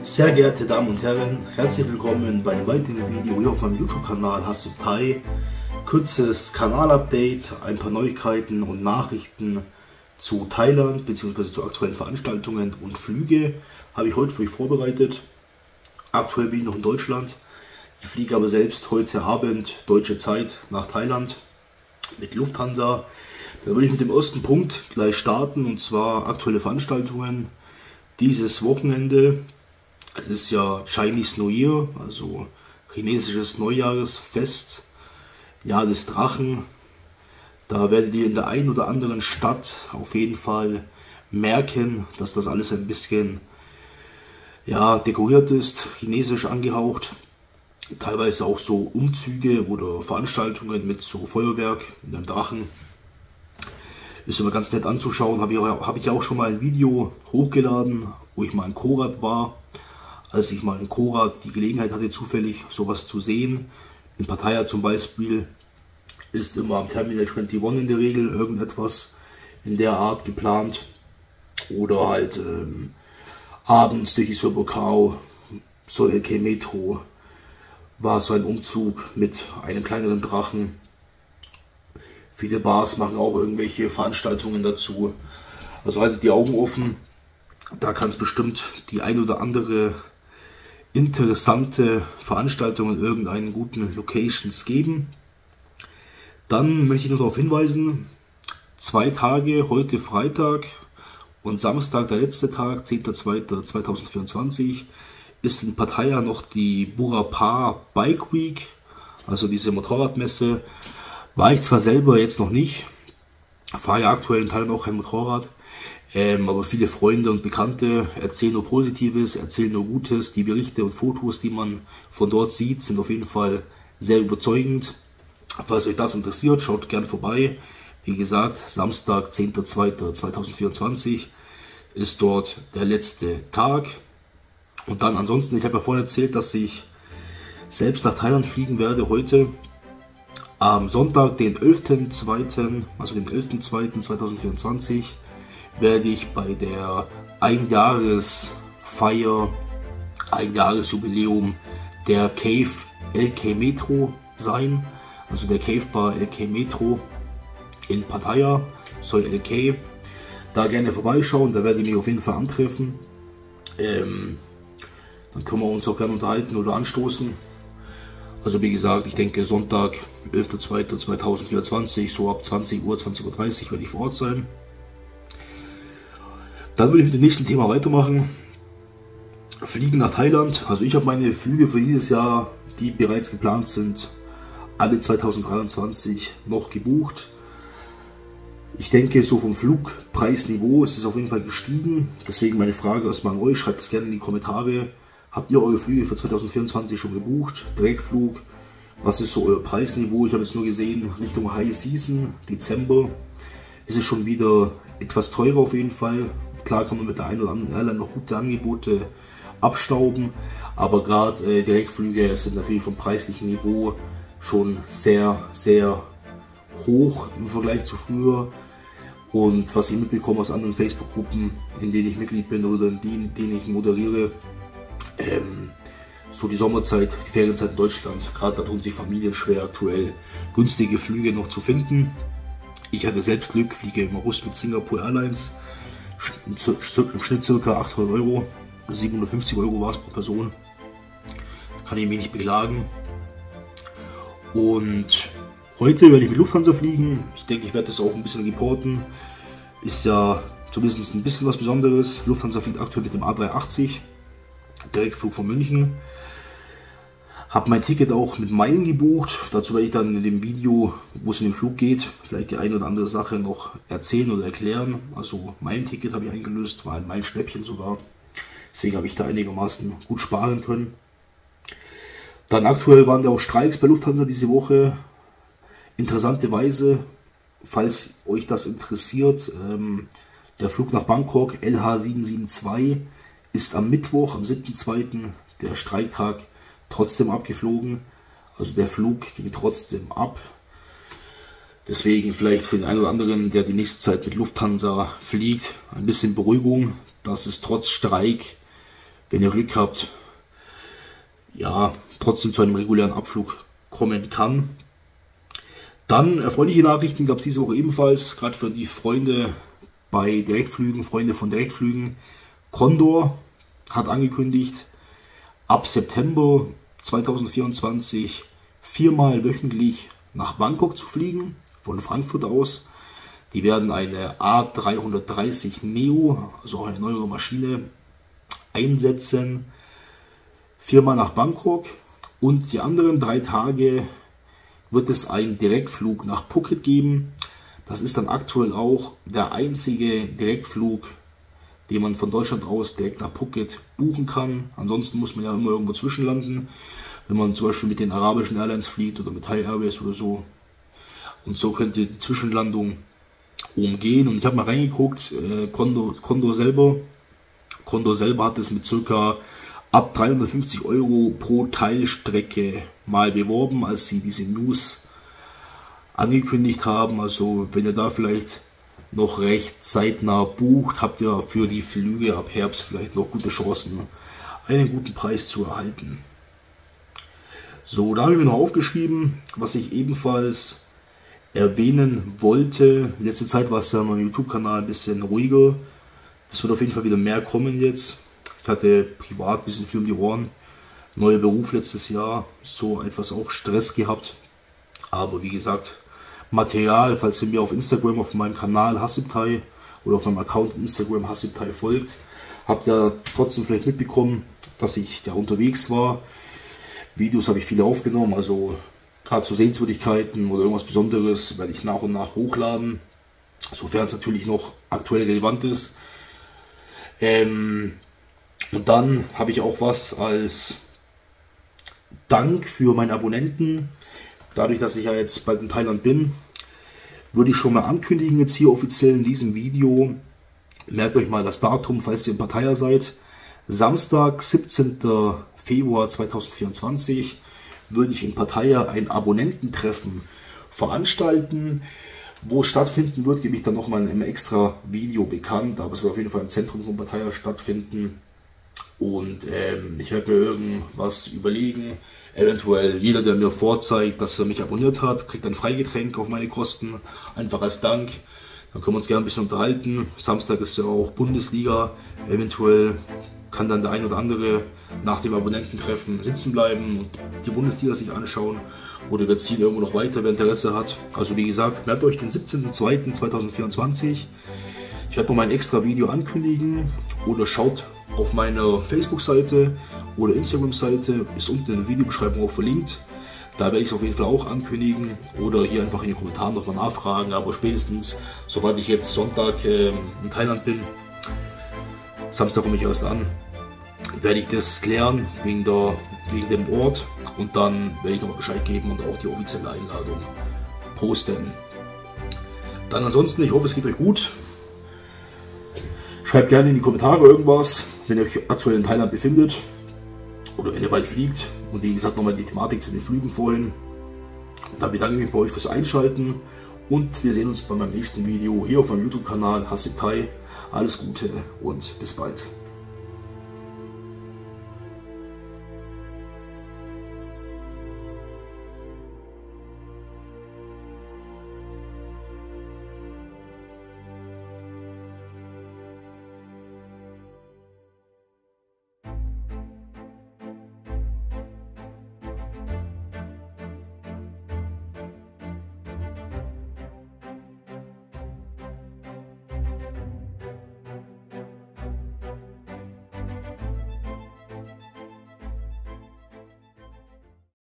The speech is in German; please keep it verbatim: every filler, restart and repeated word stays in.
Sehr geehrte Damen und Herren, herzlich willkommen bei einem weiteren Video hier auf meinem YouTube-Kanal HasubThai. Kurzes Kanalupdate, ein paar Neuigkeiten und Nachrichten zu Thailand bzw. zu aktuellen Veranstaltungen und Flüge habe ich heute für euch vorbereitet. Aktuell bin ich noch in Deutschland. Ich fliege aber selbst heute Abend deutsche Zeit nach Thailand mit Lufthansa. Da würde ich mit dem ersten Punkt gleich starten, und zwar aktuelle Veranstaltungen dieses Wochenende. Es ist ja Chinese New Year, also chinesisches Neujahresfest, Jahr des Drachen. Da werdet ihr in der einen oder anderen Stadt auf jeden Fall merken, dass das alles ein bisschen ja, dekoriert ist, chinesisch angehaucht. Teilweise auch so Umzüge oder Veranstaltungen mit so Feuerwerk, mit einem Drachen. Ist immer ganz nett anzuschauen. Habe ich, hab ich auch schon mal ein Video hochgeladen, wo ich mal in Korat war. Als ich mal in Korat die Gelegenheit hatte, zufällig sowas zu sehen. In Pattaya zum Beispiel ist immer am Terminal einundzwanzig in der Regel irgendetwas in der Art geplant. Oder halt ähm, abends durch die Sobokau, Soi L K Metro, war so ein Umzug mit einem kleineren Drachen. Viele Bars machen auch irgendwelche Veranstaltungen dazu. Also haltet die Augen offen. Da kann es bestimmt die ein oder andere interessante Veranstaltung in irgendeinen guten Locations geben. Dann möchte ich noch darauf hinweisen, zwei Tage, heute Freitag und Samstag, der letzte Tag, zehnter zweiter zweitausendvierundzwanzig, ist in Pattaya noch die Burapha Bike Week, also diese Motorradmesse. War ich zwar selber jetzt noch nicht, fahre ja aktuell in Thailand auch kein Motorrad, ähm, aber viele Freunde und Bekannte erzählen nur Positives, erzählen nur Gutes. Die Berichte und Fotos, die man von dort sieht, sind auf jeden Fall sehr überzeugend. Falls euch das interessiert, schaut gerne vorbei. Wie gesagt, Samstag, zehnter zweiter zweitausendvierundzwanzig ist dort der letzte Tag. Und dann ansonsten, ich habe ja vorhin erzählt, dass ich selbst nach Thailand fliegen werde heute. Am Sonntag, den elften zweiten, also den elften zweiten zweitausendvierundzwanzig, werde ich bei der Einjahresfeier, Einjahresjubiläum der Cave L K Metro sein. Also der Cave Bar L K Metro in Pattaya, Soi L K. Da gerne vorbeischauen, da werde ich mich auf jeden Fall antreffen. Ähm, dann können wir uns auch gerne unterhalten oder anstoßen. Also wie gesagt, ich denke Sonntag, elfter zweiter zweitausendvierundzwanzig, so ab zwanzig Uhr, zwanzig Uhr dreißig werde ich vor Ort sein. Dann will ich mit dem nächsten Thema weitermachen. Fliegen nach Thailand. Also ich habe meine Flüge für dieses Jahr, die bereits geplant sind, alle zweitausenddreiundzwanzig noch gebucht. Ich denke, so vom Flugpreisniveau ist es auf jeden Fall gestiegen. Deswegen meine Frage erstmal an euch, schreibt es gerne in die Kommentare. Habt ihr eure Flüge für zweitausendvierundzwanzig schon gebucht? Direktflug? Was ist so euer Preisniveau? Ich habe jetzt nur gesehen, Richtung High Season, Dezember, ist es schon wieder etwas teurer auf jeden Fall. Klar kann man mit der einen oder anderen Airline noch gute Angebote abstauben, aber gerade äh, Direktflüge sind natürlich vom preislichen Niveau schon sehr, sehr hoch im Vergleich zu früher. Und was ich mitbekomme aus anderen Facebook-Gruppen, in denen ich Mitglied bin oder in denen, in denen ich moderiere, ähm, so die Sommerzeit, die Ferienzeit in Deutschland, gerade da tun sich Familien schwer aktuell günstige Flüge noch zu finden. Ich hatte selbst Glück, fliege im August mit Singapore Airlines, im Schnitt ca. achthundert Euro, siebenhundertfünfzig Euro war es pro Person, kann ich mich nicht beklagen. Und heute werde ich mit Lufthansa fliegen. Ich denke, ich werde das auch ein bisschen reporten. Ist ja zumindest ein bisschen was Besonderes. Lufthansa fliegt aktuell mit dem A dreihundertachtzig, Direktflug von München. Habe mein Ticket auch mit Meilen gebucht. Dazu werde ich dann in dem Video, wo es in den Flug geht, vielleicht die eine oder andere Sache noch erzählen oder erklären. Also mein Ticket habe ich eingelöst, war ein Meilenschnäppchen sogar. Deswegen habe ich da einigermaßen gut sparen können. Dann aktuell waren ja auch Streiks bei Lufthansa diese Woche. Interessanterweise, falls euch das interessiert, ähm, der Flug nach Bangkok L H sieben sieben zwei ist am Mittwoch, am siebten zweiten, der Streiktag, trotzdem abgeflogen. Also der Flug ging trotzdem ab. Deswegen vielleicht für den einen oder anderen, der die nächste Zeit mit Lufthansa fliegt, ein bisschen Beruhigung, dass es trotz Streik wenn ihr Glück habt, ja, trotzdem zu einem regulären Abflug kommen kann. Dann erfreuliche Nachrichten gab es diese Woche ebenfalls, gerade für die Freunde bei Direktflügen, Freunde von Direktflügen. Condor hat angekündigt, ab September zweitausendvierundzwanzig viermal wöchentlich nach Bangkok zu fliegen, von Frankfurt aus. Die werden eine A dreihundertdreißig Neo, also eine neuere Maschine, einsetzen, viermal nach Bangkok, und die anderen drei Tage wird es einen Direktflug nach Phuket geben. Das ist dann aktuell auch der einzige Direktflug, den man von Deutschland aus direkt nach Phuket buchen kann. Ansonsten muss man ja immer irgendwo zwischenlanden, wenn man zum Beispiel mit den arabischen Airlines fliegt oder mit Thai Airways oder so. Und so könnt ihr die Zwischenlandung umgehen. Und ich habe mal reingeguckt, äh, Condor, Condor selber, Condor selber hat es mit circa ab dreihundertfünfzig Euro pro Teilstrecke mal beworben, als sie diese News angekündigt haben. Also wenn ihr da vielleicht noch recht zeitnah bucht, habt ihr für die Flüge ab Herbst vielleicht noch gute Chancen, einen guten Preis zu erhalten. So, da habe ich mir noch aufgeschrieben, was ich ebenfalls erwähnen wollte. In letzter Zeit war es ja meinem YouTube-Kanal ein bisschen ruhiger. Das wird auf jeden Fall wieder mehr kommen jetzt. Ich hatte privat ein bisschen viel um die Ohren. Neuer Beruf letztes Jahr, so etwas auch Stress gehabt. Aber wie gesagt, Material, falls ihr mir auf Instagram, auf meinem Kanal Hasibtai oder auf meinem Account Instagram Hasibtai folgt, habt ihr trotzdem vielleicht mitbekommen, dass ich ja unterwegs war. Videos habe ich viele aufgenommen, also gerade zu Sehenswürdigkeiten oder irgendwas Besonderes werde ich nach und nach hochladen, sofern es natürlich noch aktuell relevant ist. Ähm, und dann habe ich auch was als Dank für meine Abonnenten. Dadurch, dass ich ja jetzt bald in Thailand bin, würde ich schon mal ankündigen, jetzt hier offiziell in diesem Video. Merkt euch mal das Datum, falls ihr in Pattaya seid. Samstag, siebzehnten Februar zweitausendvierundzwanzig, würde ich in Pattaya ein Abonnententreffen veranstalten. Wo es stattfinden wird, gebe ich dann nochmal in einem extra Video bekannt. Aber es wird auf jeden Fall im Zentrum von Pattaya stattfinden. Und ähm, ich werde mir irgendwas überlegen. Eventuell jeder, der mir vorzeigt, dass er mich abonniert hat, kriegt ein Freigetränk auf meine Kosten. Einfach als Dank. Dann können wir uns gerne ein bisschen unterhalten. Samstag ist ja auch Bundesliga. Eventuell kann dann der ein oder andere nach dem Abonnententreffen sitzen bleiben und die Bundesliga sich anschauen. Oder wir ziehen irgendwo noch weiter, wer Interesse hat. Also wie gesagt, merkt euch den siebzehnten zweiten zweitausendvierundzwanzig. Ich werde noch mal ein extra Video ankündigen. Oder schaut auf meiner Facebook-Seite oder Instagram-Seite, ist unten in der Videobeschreibung auch verlinkt. Da werde ich es auf jeden Fall auch ankündigen oder hier einfach in den Kommentaren nochmal nachfragen. Aber spätestens, sobald ich jetzt Sonntag äh, in Thailand bin, Samstag komme ich erst an, werde ich das klären wegen, der, wegen dem Ort, und dann werde ich nochmal Bescheid geben und auch die offizielle Einladung posten. Dann ansonsten, ich hoffe, es geht euch gut. Schreibt gerne in die Kommentare irgendwas, wenn ihr euch aktuell in Thailand befindet oder wenn ihr bald fliegt. Und wie gesagt, nochmal die Thematik zu den Flügen vorhin. Und dann bedanke ich mich bei euch fürs Einschalten und wir sehen uns bei meinem nächsten Video hier auf meinem YouTube-Kanal Hasibtai. Alles Gute und bis bald.